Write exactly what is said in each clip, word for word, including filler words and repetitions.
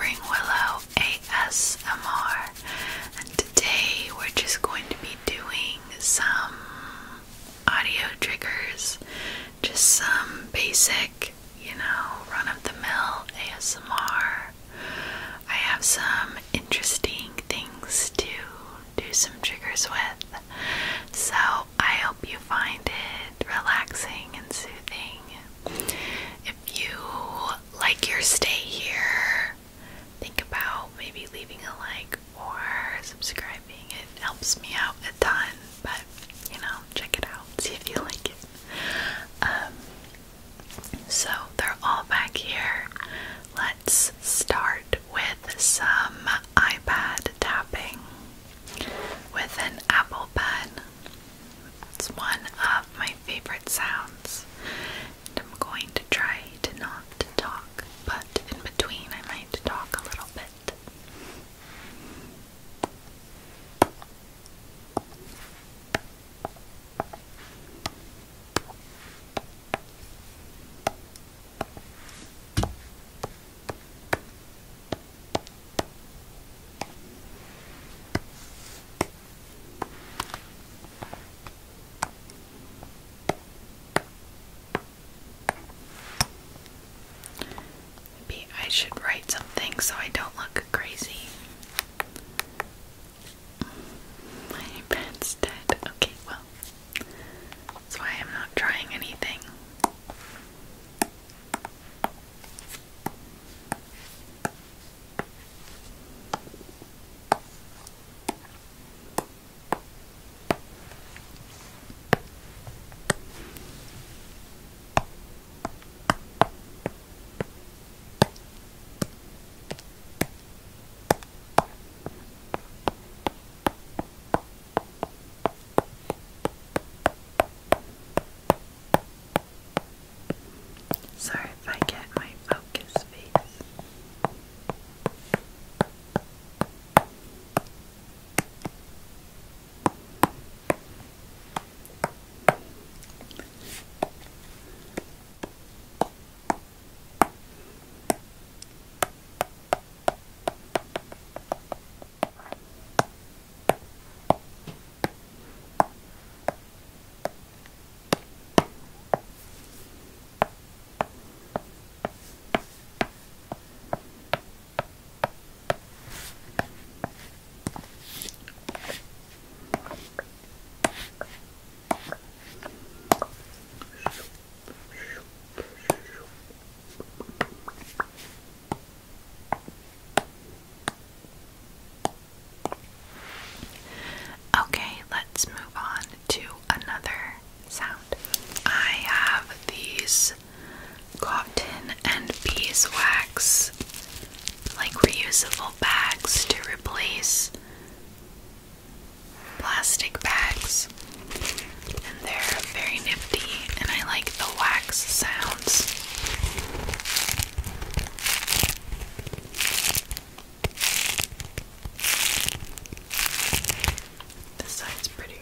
bring Willow A S M R, and today we're just going to be doing some audio triggers, just some basic, you know, run-of-the-mill A S M R. I have some interesting things to do some triggers with, so I hope you find it relaxing and soothing. If you like your stay here, think about maybe leaving a like or subscribing. It helps me out a ton, but you know, check it out, see if you like it. Um, so they're all back here. Let's start with some iPad tapping with an Apple Pen. It's one of my favorite sounds, and I'm going to try to not talk, but in between I might talk a little bit. Maybe I should write something so I don't look crazy. My iPad's dead. Okay, well, that's why I'm not trying anything. Sorry if I get my focus face. Okay, let's move on to another sound. I have these cotton and beeswax, like reusable bags to replace plastic bags, and they're very nifty, and I like the wax sounds. This side's prettier.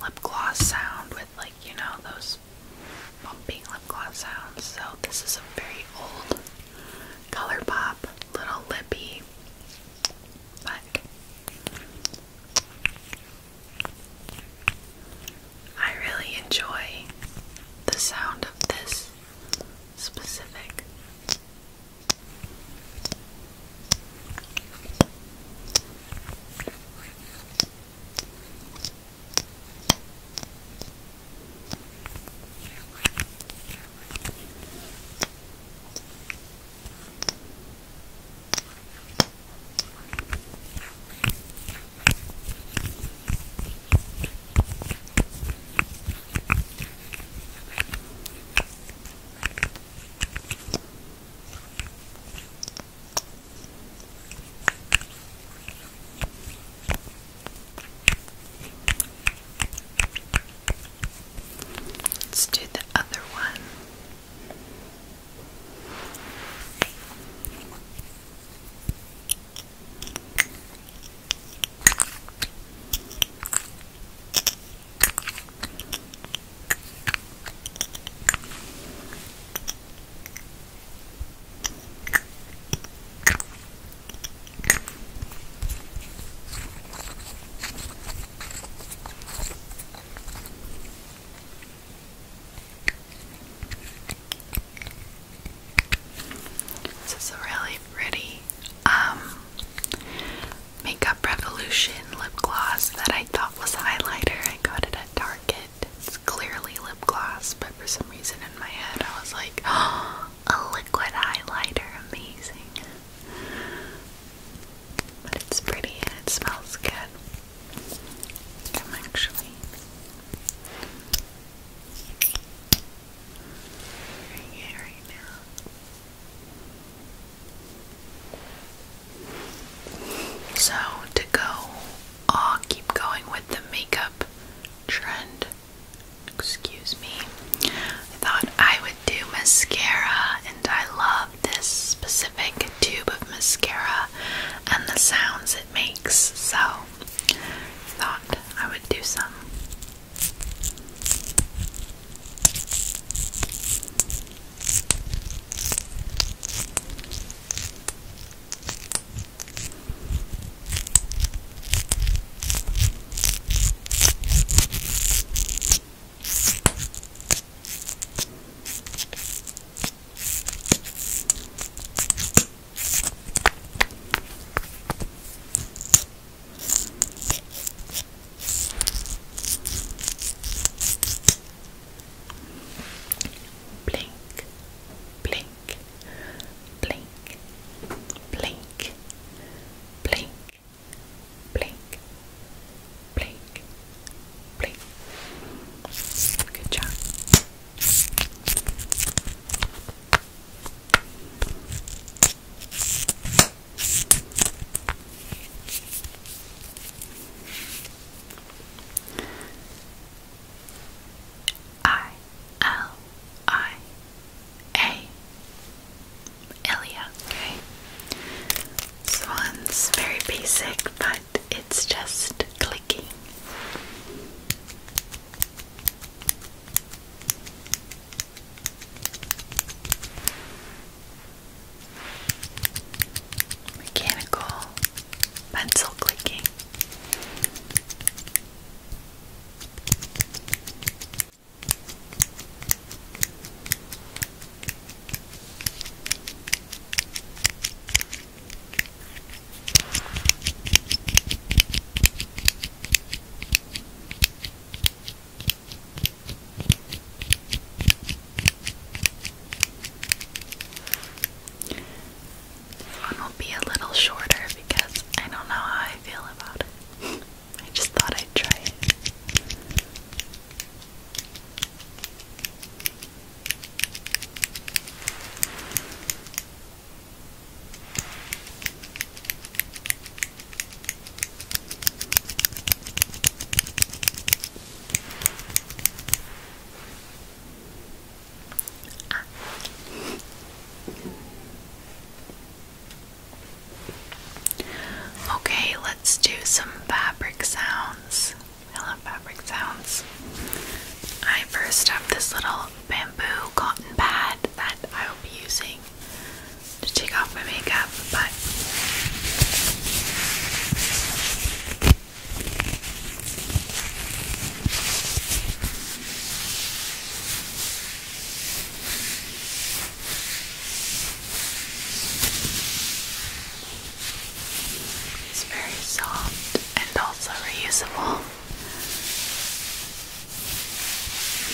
lip gloss sound with, like, you know, those bumping lip gloss sounds. So this is a very old ColourPop little lippy, but I really enjoy the sound of this specific.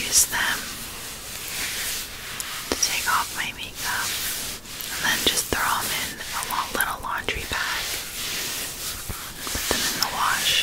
use them to take off my makeup and then just throw them in a little laundry bag and put them in the wash.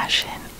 fashion